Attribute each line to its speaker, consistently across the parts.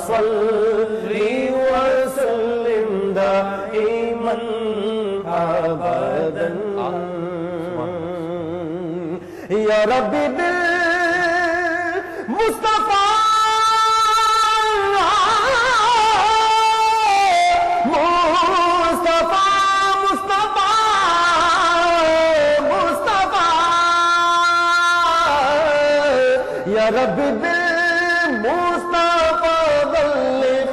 Speaker 1: صلی وسلم دائما ابدا یا ربی بالمصطفیٰ یا رب بالمصطفى بلغ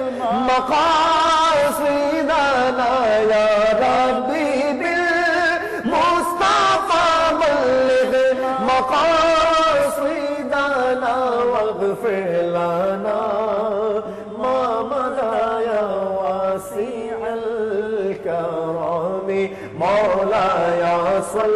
Speaker 1: مقاصدنا یا رب بالمصطفى بلغ مقاصدنا واغفر لنا ما مضى یا واسع الكرم مولاي صل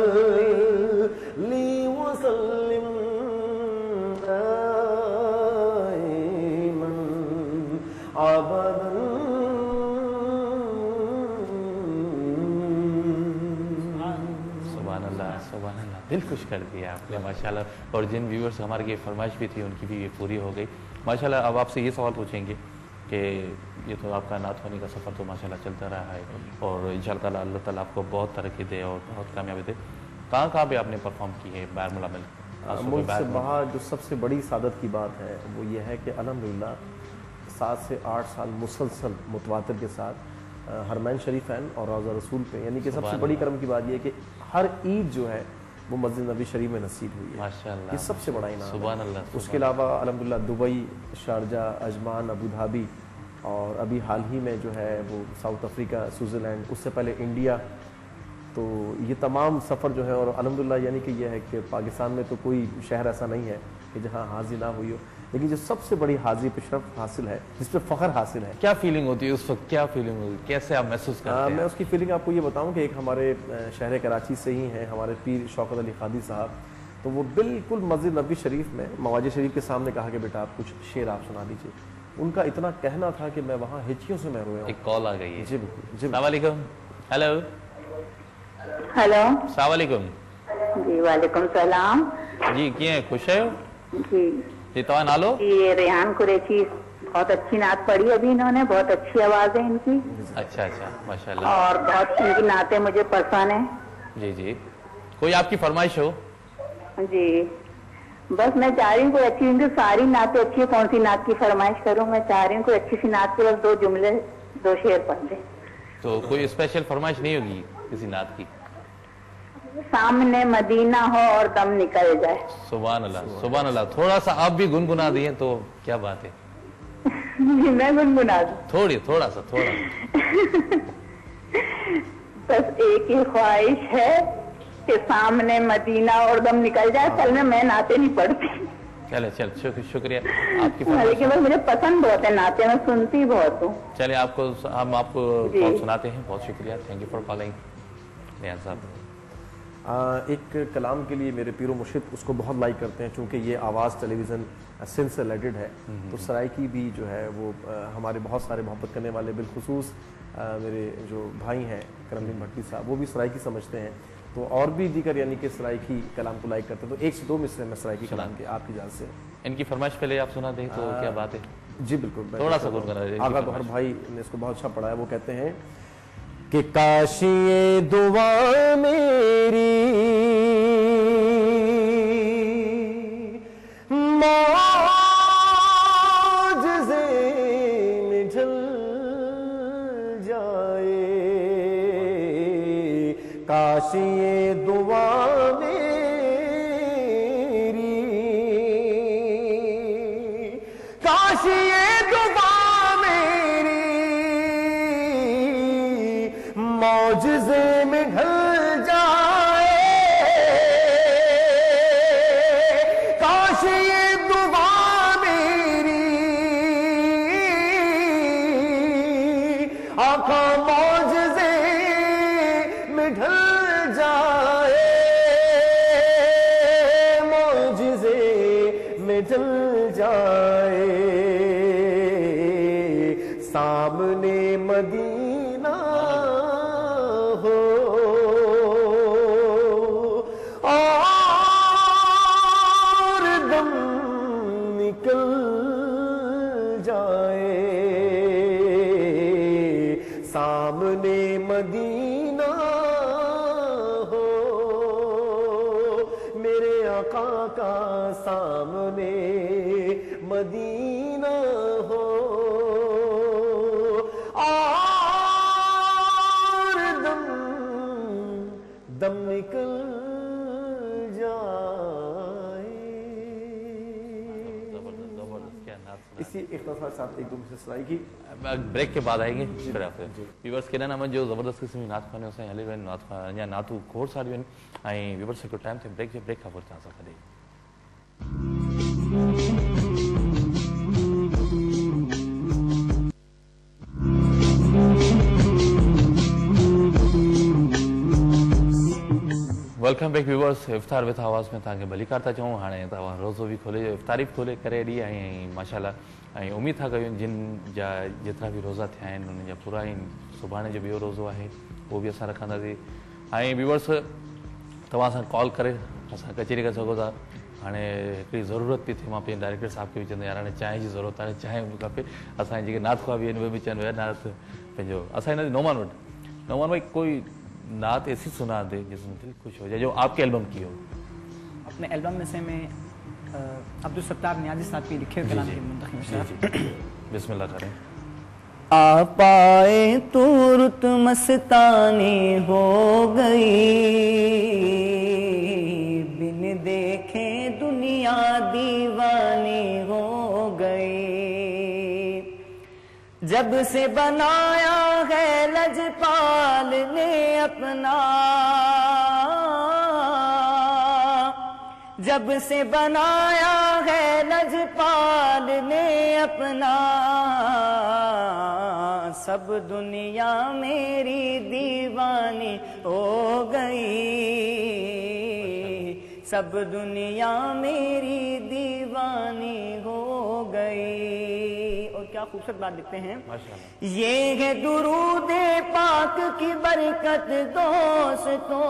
Speaker 2: دل خوش کر دیا آپ نے ماشاءاللہ. اور جن ویورز ہمارے یہ فرمائش بھی تھی ان کی بھی یہ پوری ہو گئی ماشاءاللہ. اب آپ سے یہ سوال پوچھیں گے کہ یہ تو آپ کا نعت ہونے کا سفر تو ماشاءاللہ چلتا رہا ہے اور انشاءاللہ اللہ تعالیٰ آپ کو بہت ترقی دے اور بہت کامیابی دے. کہاں کہاں پہ آپ نے پرفارم کی ہے بیر ملامل؟
Speaker 1: ملک سے باہر جو سب سے بڑی سعادت کی بات ہے وہ یہ ہے کہ الحمدللہ 7 سے 8 سال مسلسل متواتر کے ساتھ حرمین شریفین اور روضہ رسول پہ، یعنی کہ سب سے بڑی کرم کی بات یہ ہے کہ ہر عید جو ہے وہ مسجد نبی شریف میں نصیب ہوئی ہے ماشاءاللہ. یہ سب سے بڑا انعام
Speaker 2: سبحان اللہ.
Speaker 1: اس کے علاوہ الحمدللہ Dubai, Sharjah, Ajman, Abu Dhabi اور ابھی حال ہی میں جو ہے وہ ساؤتھ افریقہ، سوئٹزرلینڈ، اس سے پہلے انڈیا. تو یہ تمام سفر جو ہے اور الحمدللہ یعنی کہ یہ ہے کہ پاکستان میں تو کوئی شہر ایسا نہیں ہے کہ جہاں حاضری نہ ہوئی ہو، لیکن جو سب سے بڑی حاضری پہ شرف حاصل ہے، جس پہ فخر حاصل ہے.
Speaker 2: کیا فیلنگ ہوتی ہے اس وقت؟ کیا فیلنگ ہوتی ہے؟ کیسے آپ محسوس کرتے ہیں؟
Speaker 1: میں اس کی فیلنگ آپ کو یہ بتاؤں کہ ایک ہمارے شہر کراچی سے ہی ہیں ہمارے پیر شوکت علی قادری صاحب. تو وہ بالکل مسجد نبی شریف میں مواجہ شریف کے سامنے کہا کہ بیٹا آپ کچھ شعر آپ سنا دیجیے. ان کا اتنا کہنا تھا کہ میں وہاں ہچکیوں سے میں رویا ہوں.
Speaker 2: ایک کال آ گئی ہے.
Speaker 1: جی بالکل. جی
Speaker 2: السلام علیکم. ہیلو
Speaker 3: ہیلو
Speaker 2: السلام علیکم.
Speaker 3: جی وعلیکم السلام.
Speaker 2: جی کیے خوش ہے؟
Speaker 3: جی
Speaker 2: جی تو نالو
Speaker 3: یہ ریحان قریشی بہت اچھی نعت پڑھی ابھی انہوں نے، بہت اچھی آواز ہے ان کی.
Speaker 2: اچھا اچھا ماشاءاللہ.
Speaker 3: اور بہت ان کی نعتیں مجھے پسند ہیں.
Speaker 2: جی جی کوئی آپ کی فرمائش ہو؟
Speaker 3: جی بس میں چاہ رہی ہوں کوئی اچھی، ان کی ساری نعتیں اچھی ہے، کون سی نعت کی فرمائش کروں؟ میں چاہ رہی ہوں کوئی اچھی سی نعت کے بس 2 جملے 2 شعر پڑھ دیں.
Speaker 2: تو کوئی اسپیشل فرمائش نہیں ہوگی کسی نعت کی؟
Speaker 3: سامنے مدینہ ہو اور دم نکل جائے.
Speaker 2: سبحان اللہ سبحان اللہ. تھوڑا سا آپ بھی گنگنا دیے تو کیا بات ہے.
Speaker 3: میں گنگنا دوں
Speaker 2: تھوڑا سا
Speaker 3: بس ایک ہی خواہش ہے کہ سامنے مدینہ اور دم نکل جائے. چل میں نعتیں نہیں پڑھتی.
Speaker 2: چلے شکریہ آپ کی
Speaker 3: لیکن بس مجھے پسند بہت ہے نعتیں، میں سنتی بہت ہوں.
Speaker 2: چلے ہم آپ کو سناتے ہیں. بہت شکریہ. Thank you for calling. Rehan sahab
Speaker 1: ایک کلام کے لیے میرے پیر و مرشد اس کو بہت لائک کرتے ہیں چونکہ یہ آواز ٹیلی ویژن سندھ سے ریلیٹڈ ہے. تو سرائکی بھی جو ہے وہ ہمارے بہت سارے محبت کرنے والے، بالخصوص میرے جو بھائی ہیں کرم الدین بھٹی صاحب، وہ بھی سرائکی سمجھتے ہیں. تو اور بھی دیگر یعنی کہ سرائکی کلام کو لائک کرتے ہیں. تو 1 سے 2 مصرے میں سرائکی کلام کے آپ کی اجازت سے
Speaker 2: ان کی فرمائش پہلے آپ سنا دیں تو کیا بات ہے.
Speaker 1: جی بالکل.
Speaker 2: تھوڑا سا گنگنا دیں.
Speaker 1: آغا گوہر بھائی نے اس کو بہت اچھا پڑھا ہے. وہ کہتے ہیں کہ کاش یہ دعا میری معجزے میں ڈھل جائے، کاش یہ دعا میری، کاش یہ دعا میری معجزے میں ڈھل جائے، کاش یہ دعا میری آقا معجزے میں ڈھل جائے، معجزے میں ڈھل جائے. سامنے مدینہ ہو اور دم نکل جائے سامنے مدینہ ہو میرے آقا کا سامنے مدینہ ہو اور دم دم نکل اسی اختصار ساتھ ایک دوسرے سے سرائی کی
Speaker 2: بریک کے بعد آئیں گے پھر آپ ویورس کے نام جو زبردست قسم نعت خواني اسان هلي وين نعت یا نعتو کور ساڑی وين ऐं ویورس کو ٹائم تے بریک کھا پور چانس کڈي ویلکم بیک ویورس افطار وتھ آواز میں تاکہ بھلی کرتا چاہوں ہانے تا روزو بھی کھولے افطاری کھولے کرے ڈی ऐं ماشاءاللہ ऐं امید تھا کہ جن جا جتنا بھی روزہ تھیا ہیں ان جا پورا صبح جو بیو روزو ہے وہ بھی اساں رکھندا سی ऐं ویورس تواں سان کال کرے اساں کچہری کر سکو تا ہانے ایکڑی ضرورت پی تھی ماں پہ ڈائریکٹر صاحب کے چندے یار چائے جی ضرورت ہے چائے کھپے اساں جے نعت خوا بھی ان بھی چن نعت پنجو اساں نومان بھائی کوئی نعت ایسی سنا دے جس میں دل خوش ہو جائے جو آپ کے البم کی ہو
Speaker 4: اپنے البم میں سے میں عبدالستار نیازی صاحب کی لکھے کلام کی منتخب
Speaker 2: بسم اللہ کریں
Speaker 4: آپ آئے تو رت مستانی ہو گئی بن دیکھے دنیا دیوانی ہو گئی جب سے بنایا ہے لجپال نے اپنا جب سے بنایا ہے لجپال نے اپنا سب دنیا میری دیوانی ہو گئی سب دنیا میری دیوانی ہو گئی اور کیا خوبصورت بات لکھتے ہیں یہ ہے درود پاک کی برکت دوستوں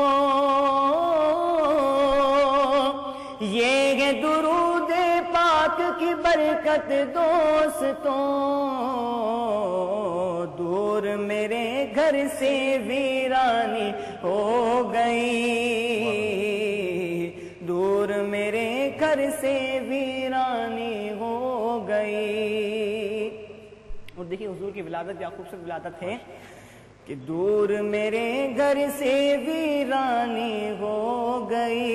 Speaker 4: یہ ہے درود پاک کی برکت دوستوں دور میرے گھر سے ویرانی ہو گئی دور میرے گھر سے ویرانی ہو گئی اور دیکھیے حضور کی ولادت کیا خوبصورت ولادت ہے کہ دور میرے گھر سے ویرانی ہو گئی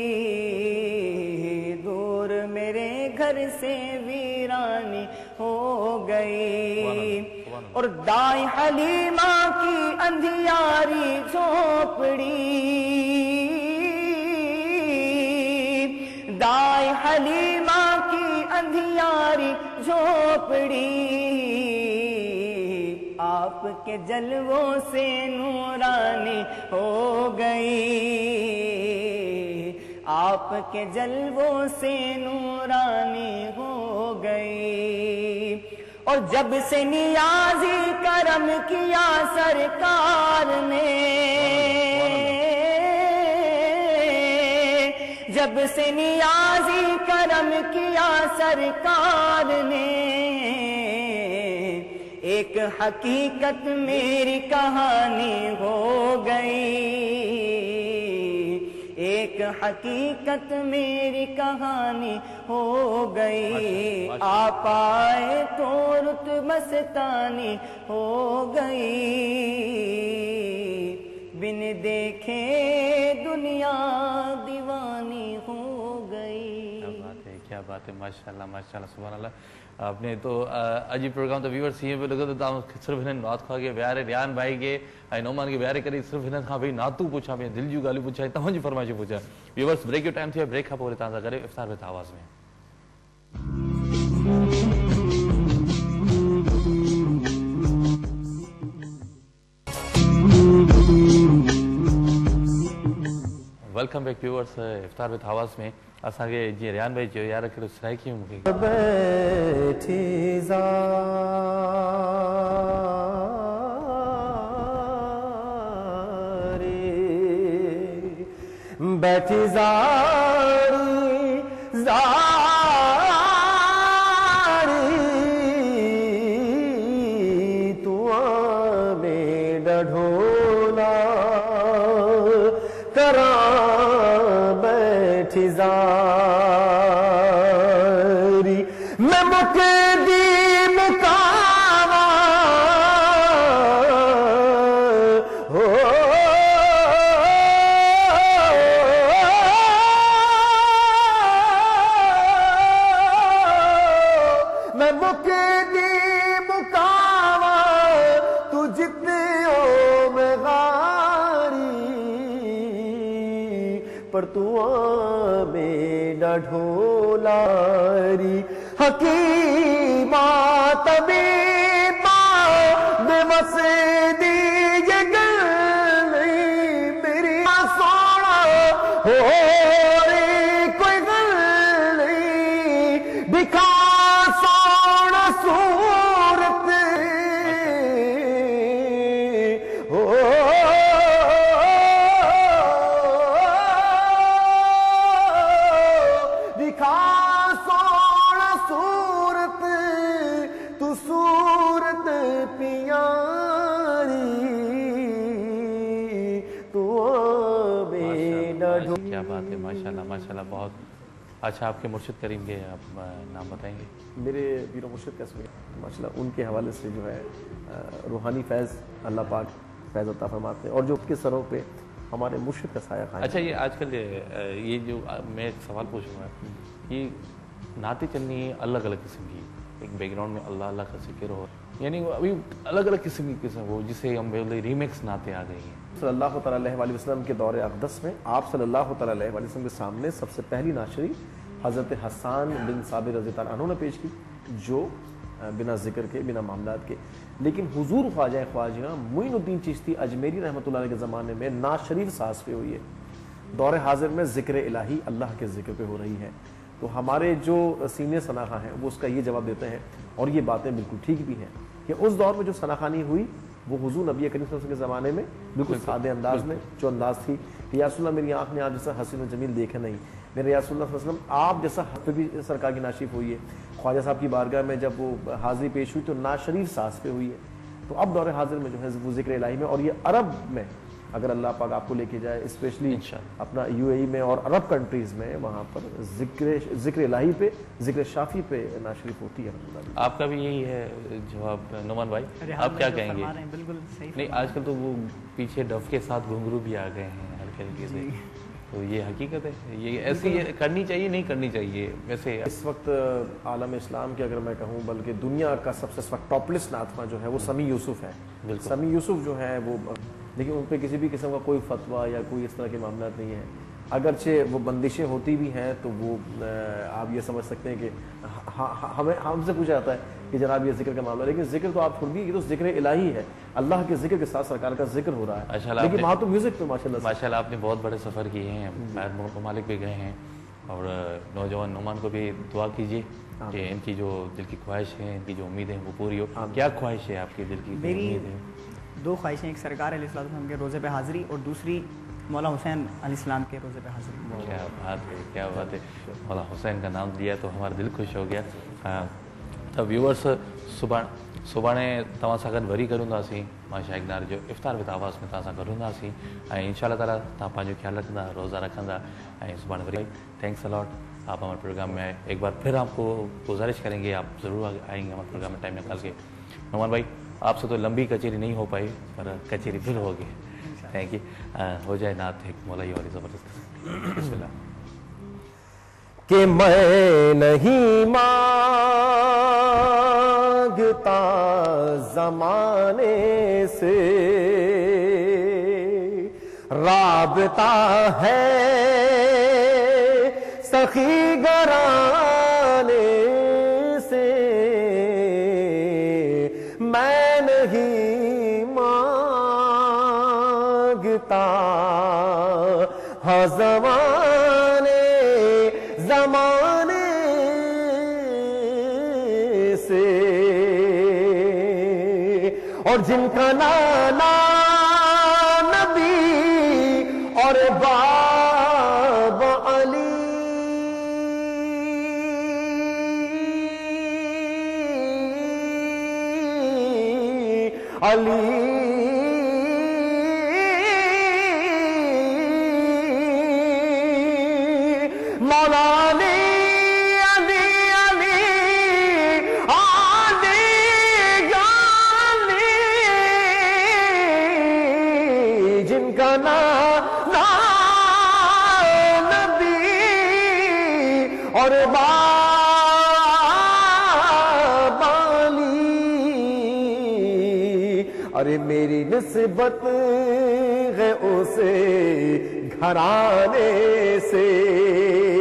Speaker 4: دور میرے گھر سے ویرانی ہو گئی اور دائیں حلیمہ کی اندھیاری جھونپڑی دائیں حلیمہ کی اندھیاری جھونپڑی آپ کے جلووں سے نورانی ہو گئی آپ کے جلووں سے نورانی ہو گئی اور جب سے نیازی کرم کیا سرکار نے جب سے نیازی کرم کیا سرکار نے ایک حقیقت میری کہانی ہو گئی ایک حقیقت میری کہانی ہو گئی آپ آئے تو رت مستانی ہو گئی بن دیکھے دنیا دیوانی ہو گئی
Speaker 2: کیا بات ہے ماشاءاللہ ماشاءاللہ سبحان اللہ آپ نے تو اجی پروگرام تو ویورز ہی پہ لگا تو صرف انہیں نعت خواہ کے بیارے ریان بھائی کے نومان کے بیارے کری صرف انہیں کھا بھئی نعتو پوچھا میں دل جو گالی پوچھا تمام جی فرمائشی پوچھا ویورز بریک یو ٹائم تھی بریک کھا پورے تانزہ کرے افطار وتھ آواز میں ویلکم بیک ویورز افطار وتھ آواز میں اساں کے جی ریان بھائی جو یار کر سرائی کی مکے
Speaker 1: بیٹھی زاری بیٹھی زاری زاری مقدیم کاوا ہو میں مقدیم کاوا تو جتنے ہو میں غاری پر تو میں نہ ڈھولاری حکیمہ طبیبہ بے مسدی یہ گل نہیں میری سونا ہو کوئی گل نہیں دکھا سونا صورت ہو دکھا سونا صورت تو صورت پیاری تو
Speaker 2: کیا بات ہے، ماشاءاللہ ماشاءاللہ، بہت اچھا۔ آپ کے مرشد کریم کے آپ نام بتائیں گے؟
Speaker 1: میرے پیر و مرشد کا ماشاءاللہ ان کے حوالے سے جو ہے روحانی فیض اللہ پاک فیض عطا فرماتے ہیں، اور جو کے سروں پہ ہمارے مرشد کا سایہ قائم ہے۔
Speaker 2: اچھا، یہ آج کل یہ جو میں ایک سوال پوچھوں گا، یہ نعتیں چلنی ہے الگ الگ قسم کی، ایک بیک گراؤنڈ میں اللہ اللہ کا ذکر ہو، یعنی ابھی الگ الگ قسم کی قسم ہو، جسے ہم ریمیکس نعتیں آ گئی ہیں۔
Speaker 1: صلی اللہ تعالیٰ علیہ وسلم کے دور اقدس میں آپ صلی اللہ تعالیٰ علیہ وسلم کے سامنے سب سے پہلی نعت شریف حضرت حسان بن ثابت رضی اللہ عنہ نے پیش کی، جو بنا ذکر کے بنا معاملات کے، لیکن حضور خواجہ معین الدین چشتی اجمیری رحمۃ اللہ علیہ کے زمانے میں نعت شریف ساز پہ ہوئی ہے، دور حاضر میں ذکر الہی اللہ کے ذکر پہ ہو رہی ہے۔ تو ہمارے جو سینئر ثناخواں ہیں وہ اس کا یہ جواب دیتے ہیں، اور یہ باتیں بالکل ٹھیک بھی ہیں، کہ اس دور میں جو ثناخوانی ہوئی وہ حضور نبی کریم صلی اللہ علیہ وسلم کے زمانے میں بالکل سادے انداز میں، جو انداز تھی کہ یا رسول اللہ میری آنکھ نے آپ جیسا حسین و جمیل دیکھا نہیں، میرے یا رسول اللہ صلی اللہ علیہ وسلم آپ جیسا پہ بھی سرکار کی ناشف ہوئی ہے۔ خواجہ صاحب کی بارگاہ میں جب وہ حاضری پیش ہوئی تو نعت شریف ساز پہ ہوئی ہے۔ تو اب دور حاضر میں جو ہے وہ ذکر الہی میں، اور یہ عرب میں اگر اللہ پاک آپ کو لے کے جائے، اسپیشلی اپنا UAE میں اور عرب کنٹریز میں، وہاں پر ذکر الہی پہ، ذکر شافی پہ نعت شریف ہوتی ہے۔
Speaker 2: آپ کا بھی یہی ہے جواب نعمان بھائی؟ آپ کیا کہیں گے؟
Speaker 4: بالکل صحیح
Speaker 2: نہیں، آج کل تو وہ پیچھے ڈف کے ساتھ گھنگرو بھی آ گئے ہیں ہلکے ہلکے سے، تو یہ حقیقت ہے، یہ ایسی کرنی چاہیے نہیں کرنی چاہیے؟ ویسے
Speaker 1: اس وقت عالم اسلام کی اگر میں کہوں، بلکہ دنیا کا سب سے اس وقت ٹاپ لسٹ نعتخواں جو ہے وہ سمیع یوسف ہے۔ سمیع یوسف جو ہے وہ، لیکن ان پہ کسی بھی قسم کا کوئی فتویٰ یا کوئی اس طرح کے معاملات نہیں ہیں، اگرچہ وہ بندشیں ہوتی بھی ہیں تو وہ آپ یہ سمجھ سکتے ہیں کہ ہم سے پوچھا جاتا ہے کہ جناب یہ ذکر کا معاملہ، لیکن ذکر تو آپ چھوڑ دیے، یہ تو ذکر الہی ہے، اللہ کے ذکر کے ساتھ سرکار کا ذکر ہو رہا ہے، لیکن وہاں تو میوزک پہ
Speaker 2: ماشاءاللہ آپ نے بہت بڑے سفر کیے ہیں، باہر ممالک بھی گئے ہیں، اور نوجوان نعمان کو بھی دعا کیجیے کہ ان کی جو دل کی خواہش ہے، ان کی جو امیدیں ہیں وہ پوری ہو۔ کیا خواہش ہے آپ کی دل کی؟
Speaker 4: میری دو خواہشیں، ایک سرکار علیہ السلام کے روزے پہ حاضری، اور دوسری مولا حسین علیہ السلام کے روزے پہ حاضری۔
Speaker 2: کیا بات ہے، کیا بات ہے، مولا حسین کا نام لیا تو ہمارا دل خوش ہو گیا۔ تو ویورس सुभाणे तव्हां सां गॾु वरी करूंदासीं मां शाइकनार जो इफ़्तार विद आवाज़ में तव्हां सां गॾु हूंदासीं ऐं इंशाअल्लाह ताला तव्हां पंहिंजो ख्यालु रखंदा रोज़ा रखंदा ऐं सुभाणे वरी थैंक्स अलॉट आप हमारे प्रोग्राम में आए एक बार फिर आपको गुजारिश करेंगे आप ज़रूर आएंगे हमारे प्रोग्राम में टाइम निकाल के नौमान भाई आपसे तो लंबी कचेरी नहीं हो पाई पर कचेरी फिर होगी थैंक यू हो जाए नात एक मौलाई वाली ज़बरदस्त बिस्मिल्लाह
Speaker 1: کہ میں نہیں مانگتا زمانے سے رابطہ ہے سخی گرانے سے میں نہیں مانگتا ہاں زمانے سے اور جن کا نانا نبی اور بابا علی مولا علی ارے میری نسبت ہے اسے گھرانے سے